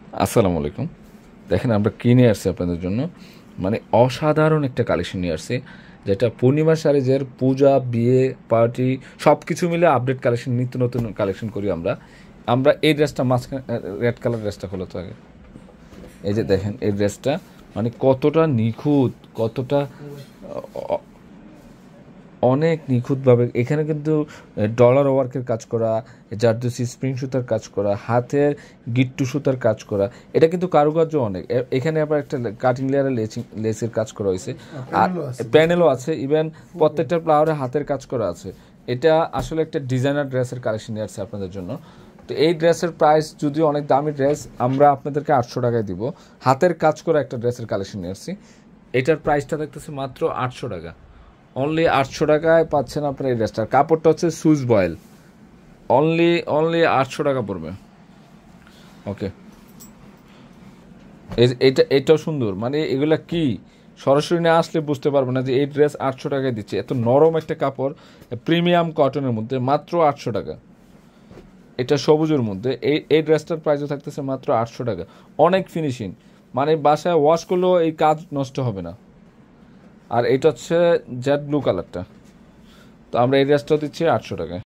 আসসালামু আলাইকুম। দেখেন আমরা কিনে আসছি আপনাদের জন্য, মানে অসাধারণ একটা কালেকশন নিয়ে আসছি, যেটা পূর্ণিমা শাড়িজের পূজা, বিয়ে, পার্টি সব কিছু মিলে আপডেট কালেকশন, নিত্য নতুন কালেকশন করি আমরা। আমরা এই ড্রেসটা মাঝখানে, রেড কালার ড্রেসটা হলো তো আগে, এই যে দেখেন এই ড্রেসটা মানে কতটা নিখুঁত, কতটা অনেক নিখুঁতভাবে এখানে কিন্তু ডলার ওয়ার্কের কাজ করা, জারদোসি স্প্রিং সুতার কাজ করা, হাতের গিট্টু সুতার কাজ করা। এটা কিন্তু কারুকার্য অনেক। এখানে আবার একটা কাটিং লেয়ারে লেসের কাজ করা হয়েছে, আর প্যানেলও আছে। ইভেন প্রত্যেকটা ফ্লাওয়ারে হাতের কাজ করা আছে। এটা আসলে একটা ডিজাইনার ড্রেসের কালেকশন নিয়ে আসছে আপনাদের জন্য। তো এই ড্রেসের প্রাইস যদিও অনেক দামি ড্রেস, আমরা আপনাদেরকে 800 টাকায় দিব। হাতের কাজ করা একটা ড্রেসের কালেকশন নিয়ে আসছি। এটার প্রাইসটা দেখতেছে মাত্র 800 টাকা। অনলি 800 টাকায় পাচ্ছেন আপনার এই ড্রেসটার। কাপড়টা হচ্ছে সুজ বয়েল। অনলি 800 টাকা পড়বে। ওকে, এটাও সুন্দর, মানে এগুলা কি সরাসরি না আসলে বুঝতে পারবো না যে এই ড্রেস 800 টাকায় দিচ্ছে। এত নরম একটা কাপড়, প্রিমিয়াম কটনের মধ্যে মাত্র 800 টাকা। এটা সবুজের মধ্যে এই ড্রেসটার প্রাইসও থাকতেছে মাত্র 800 টাকা। অনেক ফিনিশিং, মানে বাসায় ওয়াশ করলেও এই কাজ নষ্ট হবে না। আর এটা হচ্ছে জেড ব্লু কালারটা। তো আমরা এই ড্রেসটাও দিচ্ছি 800 টাকায়।